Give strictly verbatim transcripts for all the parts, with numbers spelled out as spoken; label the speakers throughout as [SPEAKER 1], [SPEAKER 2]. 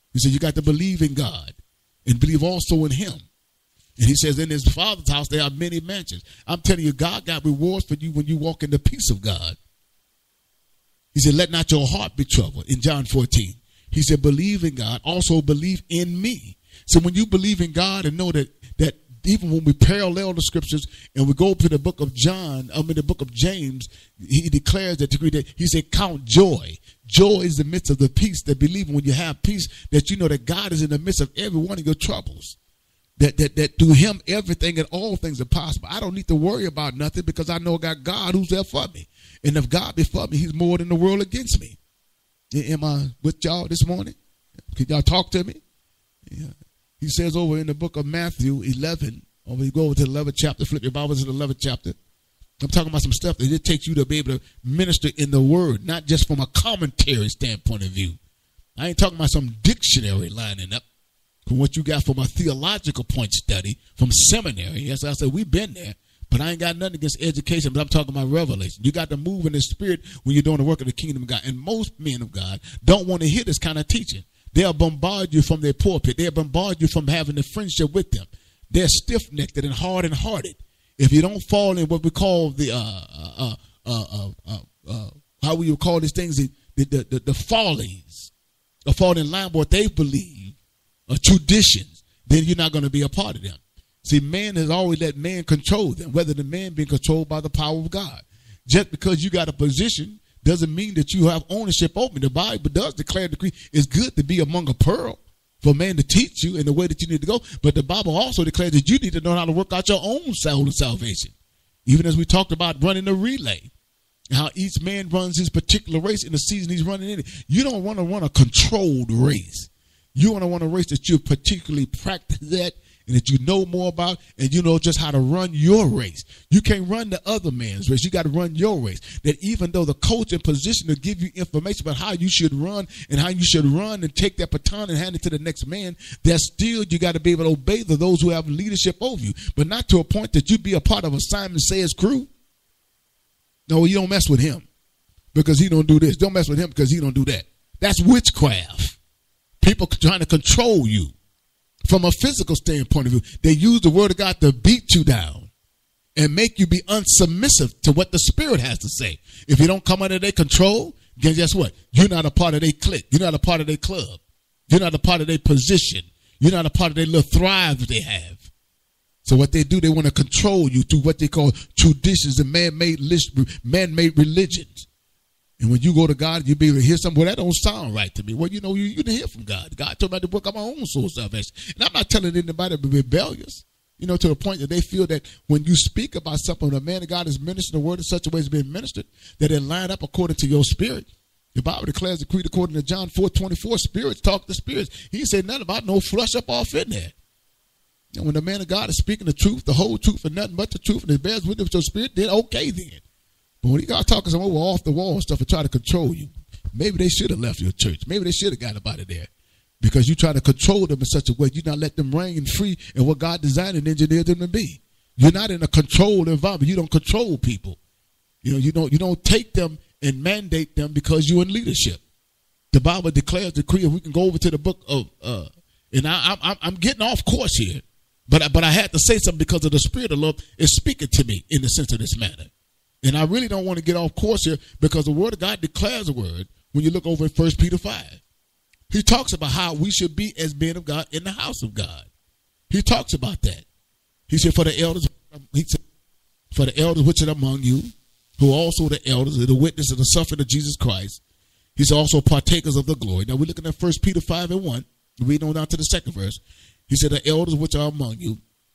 [SPEAKER 1] He said, you got to believe in God and believe also in him. And he says, in his Father's house, there are many mansions. I'm telling you, God got rewards for you when you walk in the peace of God. He said, let not your heart be troubled. In John fourteen, he said, believe in God, also believe in me. So when you believe in God and know that, that even when we parallel the scriptures and we go to the book of John, I mean the book of James, he declares that degree that he said, count joy. Joy is the midst of the peace that believe when you have peace, that you know that God is in the midst of every one of your troubles. That, that, that through him, everything and all things are possible. I don't need to worry about nothing because I know I got God who's there for me. And if God be for me, he's more than the world against me. Am I with y'all this morning? Can y'all talk to me? Yeah. He says over in the book of Matthew eleven, over you go over to the eleventh chapter, flip your Bible to the eleventh chapter. I'm talking about some stuff that it takes you to be able to minister in the word, not just from a commentary standpoint of view. I ain't talking about some dictionary lining up from what you got from a theological point study from seminary. Yes, I said we've been there, but I ain't got nothing against education, but I'm talking about revelation. You got to move in the spirit when you're doing the work of the kingdom of God. And most men of God don't want to hear this kind of teaching. They'll bombard you from their pulpit. They'll bombard you from having a friendship with them. They're stiff-necked and hard-and-hearted. If you don't fall in what we call the, uh, uh, uh, uh, uh, uh, how we would call these things, the, the, the, the follies, or fall in line with what they believe, or traditions, then you're not going to be a part of them. See, man has always let man control them, whether the man being controlled by the power of God. Just because you got a position doesn't mean that you have ownership over it. The Bible does declare the decree. It's good to be among a pearl for man to teach you in the way that you need to go. But the Bible also declares that you need to know how to work out your own soul of salvation. Even as we talked about running a relay, how each man runs his particular race in the season he's running in it. You don't want to run a controlled race. You want to run a race that you particularly practice that and that you know more about, and you know just how to run your race. You can't run the other man's race. You got to run your race. That even though the coach in position to give you information about how you should run and how you should run and take that baton and hand it to the next man, that still you got to be able to obey the, those who have leadership over you, but not to a point that you be a part of a Simon Says crew. No, you don't mess with him because he don't do this. Don't mess with him because he don't do that. That's witchcraft. People trying to control you. From a physical standpoint of view, they use the word of God to beat you down and make you be unsubmissive to what the Spirit has to say. If you don't come under their control, then guess what? You're not a part of their clique. You're not a part of their club. You're not a part of their position. You're not a part of their little thrive that they have. So what they do, they want to control you through what they call traditions and man-made man-made religions. And when you go to God, you'll be able to hear something. Well, that don't sound right to me. Well, you know, you, you didn't hear from God. God told me to work on my own soul salvation. And I'm not telling anybody to be rebellious, you know, to the point that they feel that when you speak about something, a man of God is ministering the word in such a way as being ministered, that it line up according to your spirit. The Bible declares the creed according to John four twenty-four, spirits talk to spirits. He said nothing about no flush up off in there. And when the man of God is speaking the truth, the whole truth, and nothing but the truth, and it bears witness with your spirit, then okay then. But when you got talking some over off the wall stuff and try to control you, maybe they should have left your church. Maybe they should have got up out of there because you try to control them in such a way you not let them reign free in what God designed and engineered them to be. You're not in a controlled environment. You don't control people. You know, you don't you don't take them and mandate them because you're in leadership. The Bible declares the decree. We can go over to the book of, uh, and I, I'm I'm getting off course here, but I, but I had to say something because of the Spirit of love is speaking to me in the sense of this matter. And I really don't want to get off course here because the word of God declares a word when you look over at First Peter five. He talks about how we should be as men of God in the house of God. He talks about that. He said, for the elders, he said, for the elders which are among you, who are also the elders, are the witness of the suffering of Jesus Christ. He's also partakers of the glory. Now we're looking at First Peter five and one. Reading on down to the second verse. He said, the elders which are among you,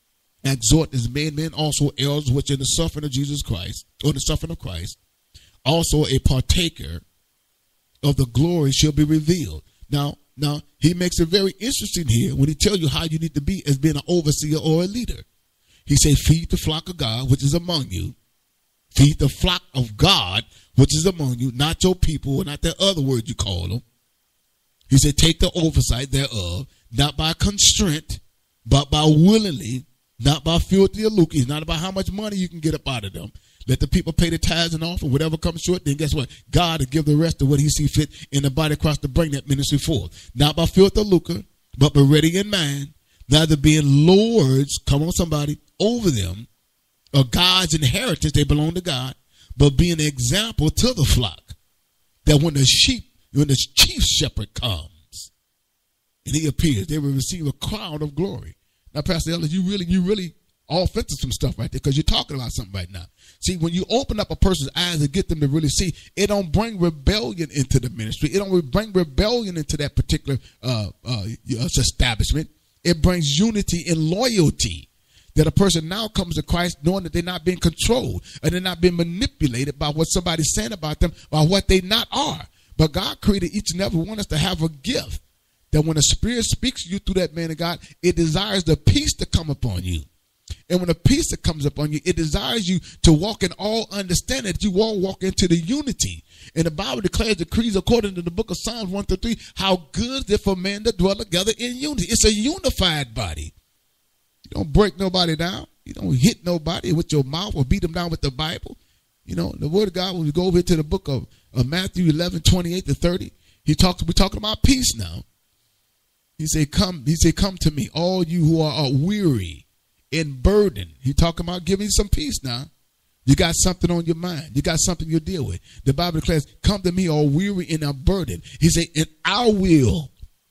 [SPEAKER 1] exhort as men, men also elders which in the suffering of Jesus Christ, or the suffering of Christ, also a partaker of the glory shall be revealed. Now, now he makes it very interesting here when he tells you how you need to be as being an overseer or a leader. He said, feed the flock of God which is among you. Feed the flock of God which is among you, not your people, or not that other word you call them. He said, take the oversight thereof, not by constraint, but by willingly, not by filthy or lucre. It's not about how much money you can get up out of them. Let the people pay the tithes and offering. Whatever comes short, then guess what? God will give the rest of what he see fit in the body of Christ to bring that ministry forth. Not by filth or lucre, but by ready in mind, neither being lords, come on somebody, over them, or God's inheritance, they belong to God, but being an example to the flock. That when the sheep, when the chief shepherd comes and he appears, they will receive a crown of glory. Now, Pastor Ellis, you really, you really off into some stuff right there because you're talking about something right now. See, when you open up a person's eyes and get them to really see, it don't bring rebellion into the ministry. It don't bring rebellion into that particular uh, uh, establishment. It brings unity and loyalty. That a person now comes to Christ knowing that they're not being controlled and they're not being manipulated by what somebody's saying about them or what they not are. But God created each and every one of us to have a gift that when the Spirit speaks to you through that man of God, it desires the peace to come upon you. And when the peace that comes upon you, it desires you to walk in all understanding, that you all walk into the unity. And the Bible declares, decrees according to the book of Psalms one through three, how good is it for men to dwell together in unity. It's a unified body. You don't break nobody down. You don't hit nobody with your mouth or beat them down with the Bible. You know, the word of God, when we go over to the book of, of Matthew eleven, twenty-eight to thirty, he talks, we're talking about peace now. He said, come, he said, come to me, all you who are, are weary and burdened. He talking about giving you some peace now. You got something on your mind. You got something you deal with. The Bible declares, come to me all weary and are burdened. He said, and I will,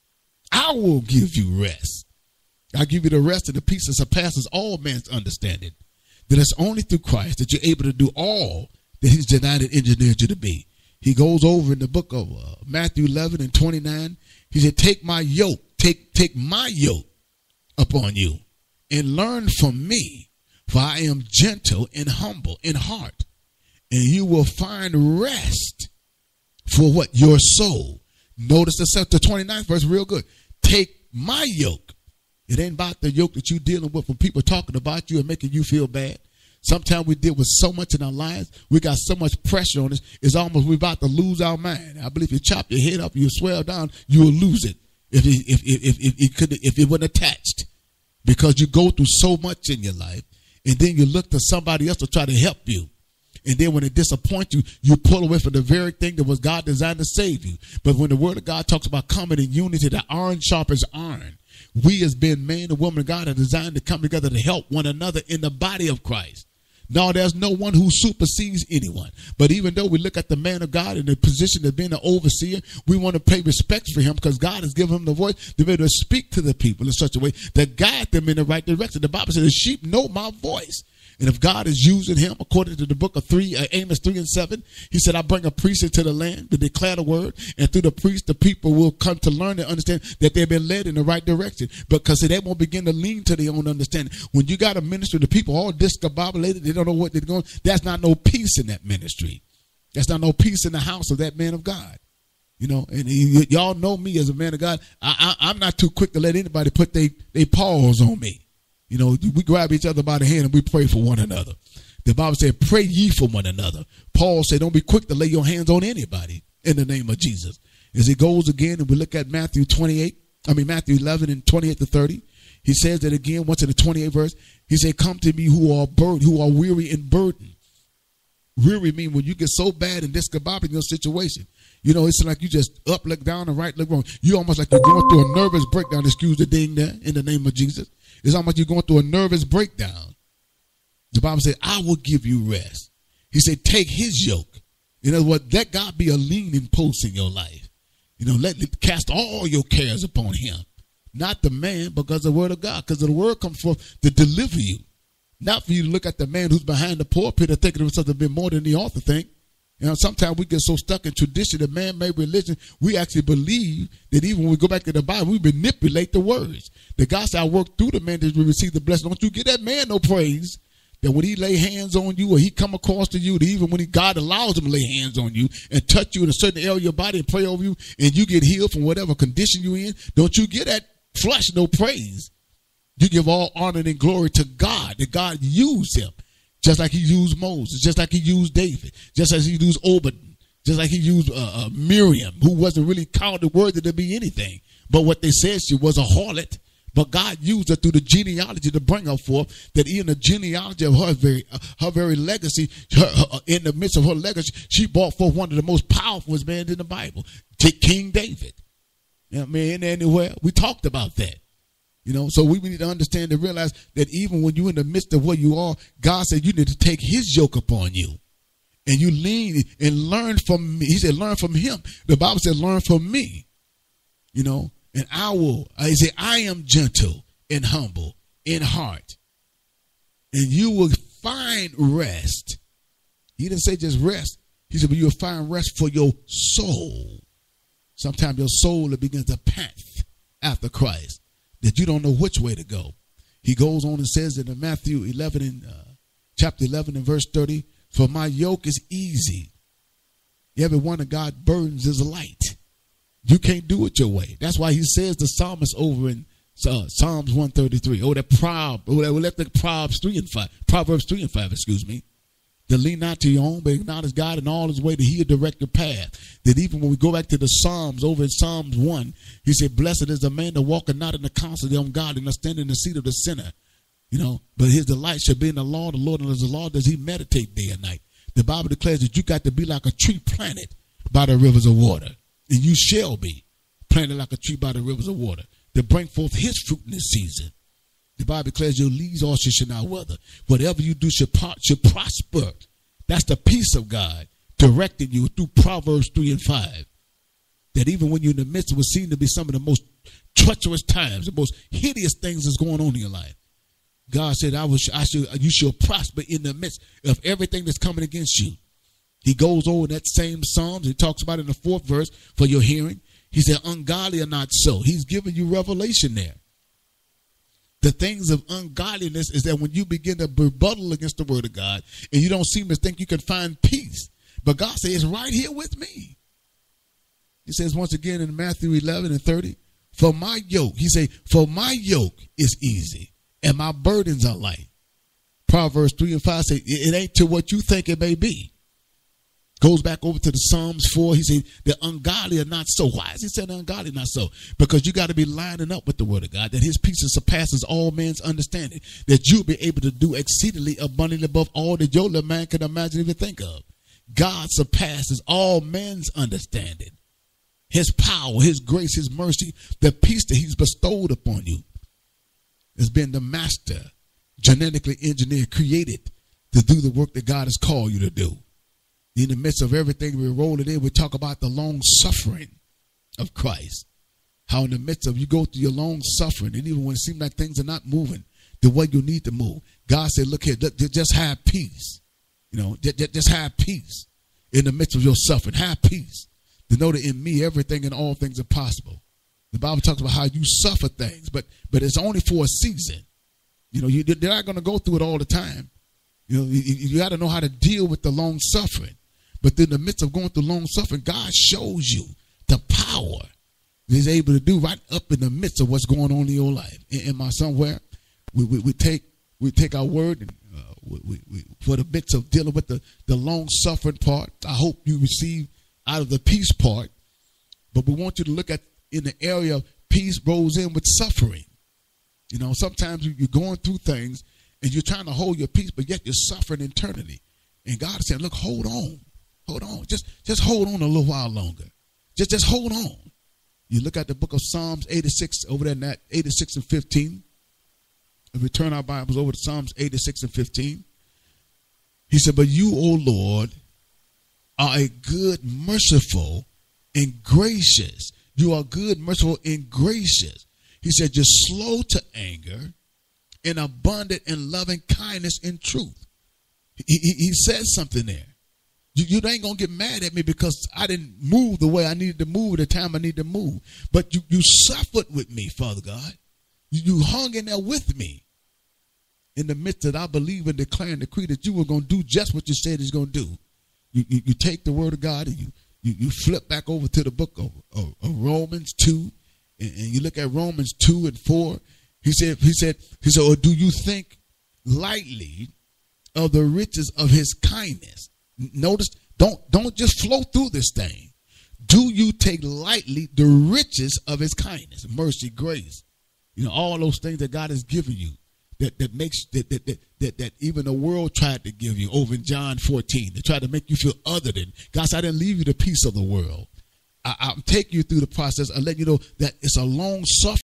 [SPEAKER 1] I will give you rest. I'll give you the rest of the peace that surpasses all man's understanding. That it's only through Christ that you're able to do all that he's designed and engineered you to be. He goes over in the book of uh, Matthew eleven and twenty-nine. He said, take my yoke, take, take my yoke upon you and learn from me, for I am gentle and humble in heart, and you will find rest for what? Your soul. Notice the, the twenty-ninth verse real good. Take my yoke. It ain't about the yoke that you're dealing with when people talking about you and making you feel bad. Sometimes we deal with so much in our lives. We got so much pressure on us. It's almost we're about to lose our mind. I believe if you chop your head up, you swell down, you will lose it if it, if, if, if, if, it could, if it wasn't attached. Because you go through so much in your life, and then you look to somebody else to try to help you. And then when it disappoints you, you pull away from the very thing that was God designed to save you. But when the word of God talks about coming in unity, the iron sharpens iron. We as being man and woman of God are designed to come together to help one another in the body of Christ. No, there's no one who supersedes anyone. But even though we look at the man of God in the position of being an overseer, we want to pay respect for him because God has given him the voice to be able to speak to the people in such a way that guide them in the right direction. The Bible says the sheep know my voice. And if God is using him, according to the book of three, uh, Amos three and seven, he said, I bring a priest into the land to declare the word. And through the priest, the people will come to learn and understand that they've been led in the right direction. Because they won't begin to lean to their own understanding. When you got a ministry, the people all discombobulated, they don't know what they're going. That's not no peace in that ministry. That's not no peace in the house of that man of God. You know, and y- y'all know me as a man of God. I, I, I'm not too quick to let anybody put their they paws on me. You know, we grab each other by the hand and we pray for one another. The Bible said, pray ye for one another. Paul said, don't be quick to lay your hands on anybody in the name of Jesus. As it goes again, and we look at Matthew twenty-eight, I mean, Matthew eleven and twenty-eight to thirty, he says that again, once in the twenty-eighth verse, he said, come to me who are burdened, who are weary and burdened. Weary mean when you get so bad and discombobulated in your situation. You know, it's like you just up, look down, and right, look wrong. You almost like you're going through a nervous breakdown, excuse the ding there, in the name of Jesus. It's almost you're going through a nervous breakdown. The Bible said, I will give you rest. He said, take his yoke. In other words, let God be a leaning post in your life. You know, let cast all your cares upon him. Not the man, because the word of God. Because the word comes forth to deliver you. Not for you to look at the man who's behind the pulpit and thinking of himself to be more than the author think. You know, sometimes we get so stuck in tradition and man-made religion, we actually believe that even when we go back to the Bible, we manipulate the words. The God said, I work through the man that we receive the blessing. Don't you give that man no praise. That when he lay hands on you or he come across to you, that even when he, God allows him to lay hands on you and touch you in a certain area of your body and pray over you and you get healed from whatever condition you're in, don't you give that flesh no praise. You give all honor and glory to God, that God used him. Just like he used Moses, just like he used David, just as he used Obed, just like he used uh, uh, Miriam, who wasn't really counted worthy to be anything. But what they said she was a harlot. But God used her through the genealogy to bring her forth, that in the genealogy of her very, uh, her very legacy, her, her, in the midst of her legacy, she brought forth one of the most powerful men in the Bible, King David. You know what I mean? Anywhere. We talked about that. You know, so we need to understand and realize that even when you're in the midst of where you are, God said you need to take his yoke upon you. And you lean and learn from me. He said, learn from him. The Bible said, learn from me. You know, and I will, he said, I am gentle and humble in heart. And you will find rest. He didn't say just rest. He said, but you'll find rest for your soul. Sometimes your soul will begin to pant after Christ, that you don't know which way to go. He goes on and says that in Matthew eleven, and uh, chapter eleven and verse thirty, for my yoke is easy. You ever wonder God's burdens is light? You can't do it your way. That's why he says the psalmist over in uh, Psalms one thirty-three. Oh, that prob, oh, that, let the Proverbs three and five, Proverbs three and five, excuse me. To lean not to your own, but acknowledge God in all his way, that he'll direct your path. That even when we go back to the Psalms, over in Psalms one, he said, blessed is the man that walketh not in the counsel of the ungodly, nor stand in the seat of the sinner. You know, but his delight shall be in the law of the Lord, and as the Lord does he meditate day and night. The Bible declares that you got to be like a tree planted by the rivers of water. And you shall be planted like a tree by the rivers of water, to bring forth his fruit in this season. The Bible declares your leaves also shall not wither. Whatever you do should, should prosper. That's the peace of God directing you through Proverbs three and five. That even when you're in the midst of what seem to be some of the most treacherous times, the most hideous things that's going on in your life, God said, I will, I shall, you shall prosper in the midst of everything that's coming against you. He goes over that same Psalms. He talks about it in the fourth verse for your hearing. He said, ungodly are not so. He's giving you revelation there. The things of ungodliness is that when you begin to rebuttal against the word of God and you don't seem to think you can find peace. But God says, it's right here with me. He says once again in Matthew eleven and thirty, for my yoke, he said, for my yoke is easy and my burdens are light. Proverbs three and five say, it ain't to what you think it may be. Goes back over to the Psalms four. He said, the ungodly are not so. Why is he saying the ungodly not so? Because you got to be lining up with the word of God, that his peace surpasses all men's understanding, that you'll be able to do exceedingly abundantly above all that your little man can imagine even think of. God surpasses all men's understanding. His power, his grace, his mercy, the peace that he's bestowed upon you has been the master, genetically engineered, created to do the work that God has called you to do. In the midst of everything we roll it in, we talk about the long suffering of Christ. How in the midst of you go through your long suffering, and even when it seems like things are not moving the way you need to move, God said, look here, just have peace. You know, just have peace in the midst of your suffering. Have peace. To know that in me, everything and all things are possible. The Bible talks about how you suffer things, but but it's only for a season. You know, you, they're not going to go through it all the time. You know, you, you got to know how to deal with the long suffering. But in the midst of going through long suffering, God shows you the power that he's able to do right up in the midst of what's going on in your life. In, in my somewhere, we, we, we take we take our word and uh, we, we, we, for the midst of dealing with the, the long suffering part. I hope you receive out of the peace part. But we want you to look at in the area of peace rolls in with suffering. You know, sometimes you're going through things and you're trying to hold your peace, but yet you're suffering internally. And God is saying, look, hold on. Hold on. Just, just hold on a little while longer. Just, just hold on. You look at the book of Psalms eighty-six over there in that eighty-six and fifteen. If we turn our Bibles over to Psalms eighty-six and fifteen. He said, but you, O Lord, are a good, merciful, and gracious. You are good, merciful, and gracious. He said, you're slow to anger and abundant in loving kindness and truth. He, he, he says something there. You, you ain't going to get mad at me because I didn't move the way I needed to move at the time I needed to move. But you, you suffered with me, Father God. You, you hung in there with me. In the midst that I believe and declare and decree that you were going to do just what you said he's going to do. You, you, you take the word of God and you, you, you flip back over to the book of, of, of Romans two. And, and you look at Romans two and four. He said, he said, he said, or do you think lightly of the riches of his kindness? Notice, don't, don't just flow through this thing. Do you take lightly the riches of his kindness, mercy, grace, You know, all those things that God has given you that, that makes that that, that that that even the world tried to give you over in John fourteen. They tried to make you feel other than. God said, I didn't leave you the peace of the world. I, I'm taking you through the process and letting you know that it's a long suffering